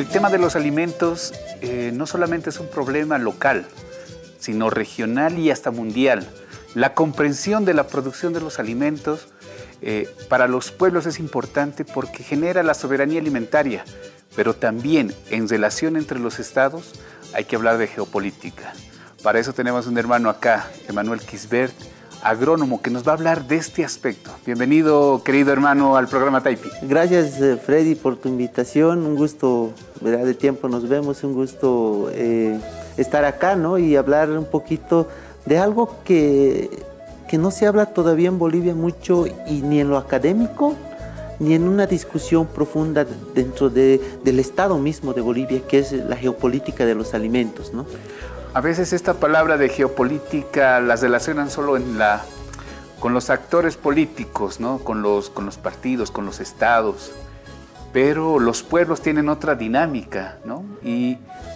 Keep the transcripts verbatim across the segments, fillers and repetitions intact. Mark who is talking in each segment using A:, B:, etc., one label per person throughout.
A: el tema de los alimentos eh, no solamente es un problema local, sino regional y hasta mundial. La comprensión de la producción de los alimentos eh, para los pueblos es importante porque genera la soberanía alimentaria, pero también en relación entre los estados hay que hablar de geopolítica. Para eso tenemos un hermano acá, Emanuel Quisbert, agrónomo, que nos va a hablar de este aspecto. Bienvenido, querido hermano, al programa Taipi.
B: Gracias, Freddy, por tu invitación. Un gusto, ¿verdad? De tiempo nos vemos, un gusto eh, estar acá, ¿no? Y hablar un poquito de algo que, que no se habla todavía en Bolivia mucho, y ni en lo académico, ni en una discusión profunda dentro de, del Estado mismo de Bolivia, que es la geopolítica de los alimentos, ¿no?
A: A veces esta palabra de geopolítica las relacionan solo en la, con los actores políticos, ¿no? Con los, con los partidos, con los estados, pero los pueblos tienen otra dinámica, ¿no? Y,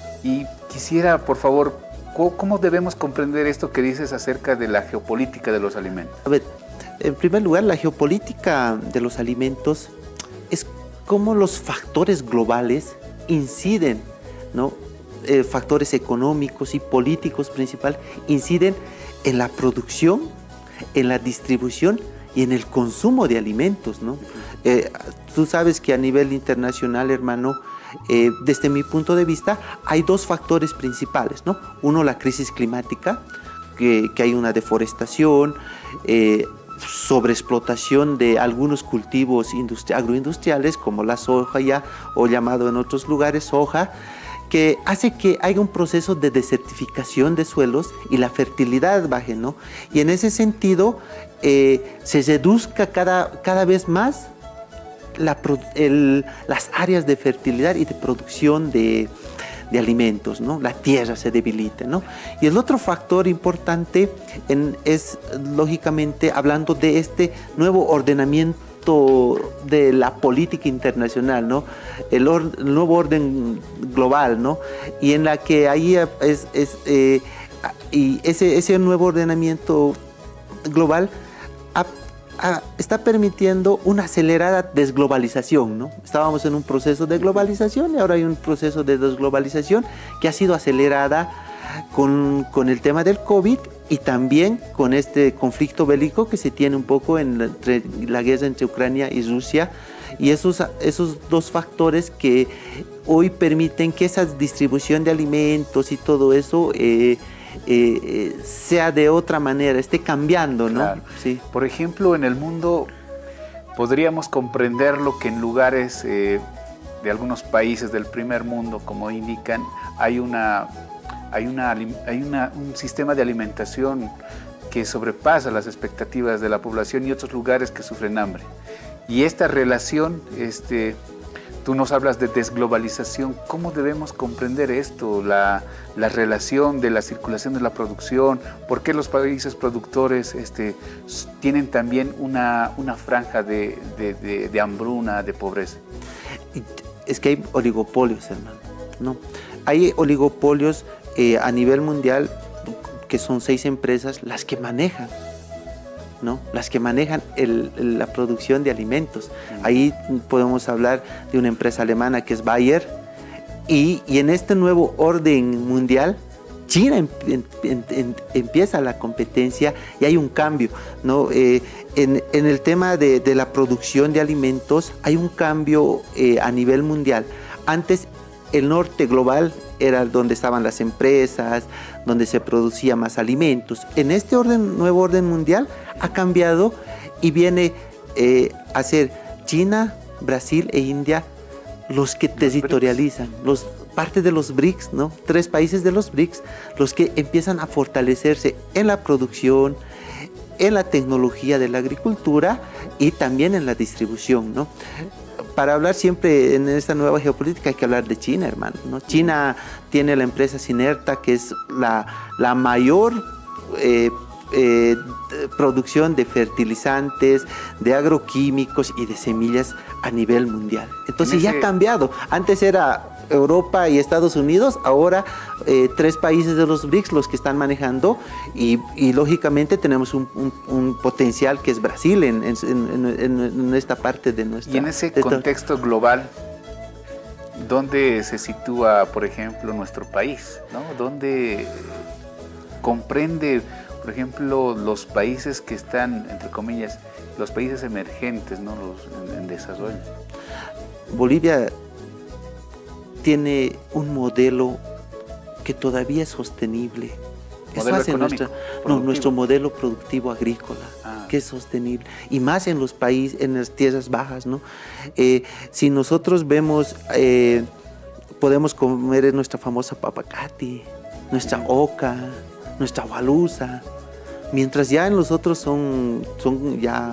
A: y quisiera, por favor, ¿cómo debemos comprender esto que dices acerca de la geopolítica de los alimentos?
B: A ver, en primer lugar, la geopolítica de los alimentos es cómo los factores globales inciden, ¿no? Eh, factores económicos y políticos principales inciden en la producción, en la distribución y en el consumo de alimentos, ¿no? Eh, tú sabes que a nivel internacional, hermano, eh, desde mi punto de vista, hay dos factores principales, ¿no? Uno, la crisis climática, que, que hay una deforestación, eh, sobreexplotación de algunos cultivos agroindustriales, como la soja ya, o llamado en otros lugares soja, que hace que haya un proceso de desertificación de suelos y la fertilidad baje, ¿no? Y en ese sentido eh, se reduzca cada, cada vez más la, el, las áreas de fertilidad y de producción de, de alimentos, ¿no? La tierra se debilita, ¿no? Y el otro factor importante en, es, lógicamente, hablando de este nuevo ordenamiento de la política internacional, ¿no? El, or, el nuevo orden global, ¿no? Y en la que ahí es, es eh, y ese, ese nuevo ordenamiento global ha, ha, está permitiendo una acelerada desglobalización, ¿no? Estábamos en un proceso de globalización y ahora hay un proceso de desglobalización que ha sido acelerada con, con el tema del COVID y también con este conflicto bélico que se tiene un poco en la, entre, la guerra entre Ucrania y Rusia, y esos, esos dos factores que hoy permiten que esa distribución de alimentos y todo eso eh, eh, sea de otra manera, esté cambiando, ¿no?
A: Claro.
B: Sí.
A: Por ejemplo, en el mundo podríamos comprenderlo que en lugares eh, de algunos países del primer mundo, como indican, hay una... Hay, una, hay una, un sistema de alimentación que sobrepasa las expectativas de la población y otros lugares que sufren hambre. Y esta relación, este, tú nos hablas de desglobalización, ¿cómo debemos comprender esto? La, la relación de la circulación de la producción, ¿por qué los países productores este, tienen también una, una franja de, de, de, de hambruna, de pobreza?
B: Es que hay oligopolios, hermano, ¿no? Hay oligopolios Eh, a nivel mundial, que son seis empresas las que manejan, ¿no? Las que manejan el, la producción de alimentos. Ahí podemos hablar de una empresa alemana que es Bayer, y, y en este nuevo orden mundial, China em, em, em, empieza la competencia y hay un cambio, ¿no? Eh, en, en el tema de, de la producción de alimentos hay un cambio eh, a nivel mundial. Antes el norte global era donde estaban las empresas, donde se producía más alimentos. En este orden, nuevo orden mundial ha cambiado y viene eh, a ser China, Brasil e India los que los territorializan, los, parte de los BRICS, ¿no? Tres países de los BRICS, los que empiezan a fortalecerse en la producción, en la tecnología de la agricultura y también en la distribución, ¿no? Para hablar siempre en esta nueva geopolítica hay que hablar de China, hermano, ¿no? China tiene la empresa Synerta, que es la, la mayor eh, eh, producción de fertilizantes, de agroquímicos y de semillas a nivel mundial. Entonces ya ha cambiado. Antes era Europa y Estados Unidos, ahora eh, tres países de los BRICS los que están manejando, y, y lógicamente tenemos un, un, un potencial que es Brasil en, en, en, en esta parte de nuestra...
A: Y en ese contexto global, ¿dónde se sitúa, por ejemplo, nuestro país? ¿No? ¿Dónde comprende, por ejemplo, los países que están, entre comillas, los países emergentes, ¿no? Los en, en desarrollo?
B: Bolivia tiene un modelo que todavía es sostenible. Es más en nuestra, no, nuestro modelo productivo agrícola, ah. que es sostenible, y más en los países, en las tierras bajas, ¿no? Eh, si nosotros vemos, eh, podemos comer nuestra famosa papacati, nuestra oca, nuestra gualusa, mientras ya en los otros son, son ya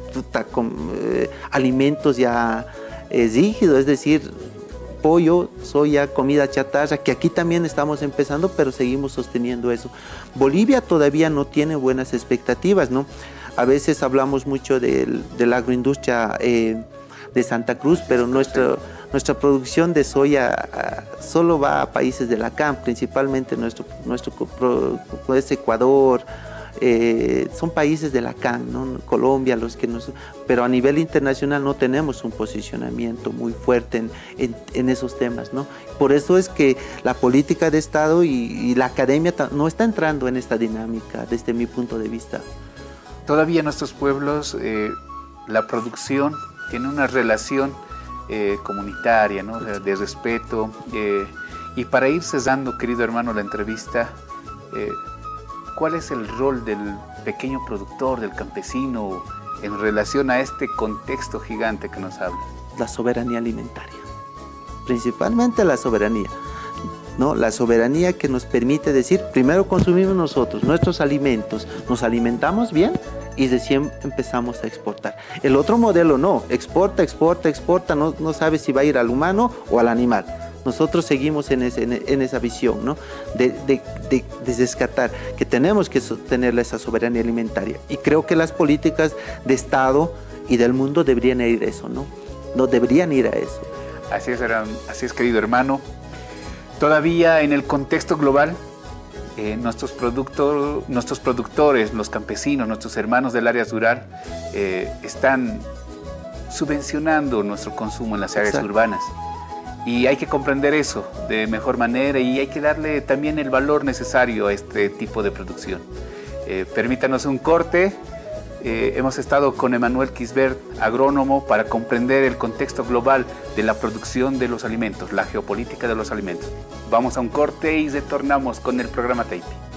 B: eh, alimentos ya eh, rígidos, es decir, pollo, soya, comida chatarra, que aquí también estamos empezando, pero seguimos sosteniendo eso. Bolivia todavía no tiene buenas expectativas, ¿no? A veces hablamos mucho del, de la agroindustria eh, de Santa Cruz, pero nuestra, nuestra producción de soya uh, solo va a países de la C A M, principalmente nuestro, nuestro es Ecuador, Eh, son países de la C A M, ¿no? Colombia, los que nos, pero a nivel internacional no tenemos un posicionamiento muy fuerte en, en, en esos temas, ¿no? Por eso es que la política de Estado y, y la academia no está entrando en esta dinámica desde mi punto de vista.
A: Todavía en nuestros pueblos eh, la producción tiene una relación eh, comunitaria, ¿no? O sea, de respeto, eh, y para ir cesando, querido hermano, la entrevista, eh, ¿cuál es el rol del pequeño productor, del campesino, en relación a este contexto gigante que nos habla?
B: La soberanía alimentaria, principalmente la soberanía, ¿no? La soberanía que nos permite decir, primero consumimos nosotros nuestros alimentos, nos alimentamos bien y recién empezamos a exportar. El otro modelo no, exporta, exporta, exporta, no, no sabe si va a ir al humano o al animal. Nosotros seguimos en, ese, en, en esa visión, ¿no? de, de, de, de descartar que tenemos que tener esa soberanía alimentaria. Y creo que las políticas de Estado y del mundo deberían ir a eso, ¿no? No deberían ir a eso.
A: Así es, así es, querido hermano. Todavía en el contexto global, eh, nuestros, productor, nuestros productores, los campesinos, nuestros hermanos del área rural, eh, están subvencionando nuestro consumo en las áreas Exacto. urbanas. Y hay que comprender eso de mejor manera y hay que darle también el valor necesario a este tipo de producción. Eh, permítanos un corte. Eh, hemos estado con Emanuel Quisbert, agrónomo, para comprender el contexto global de la producción de los alimentos, la geopolítica de los alimentos. Vamos a un corte y retornamos con el programa Taipi.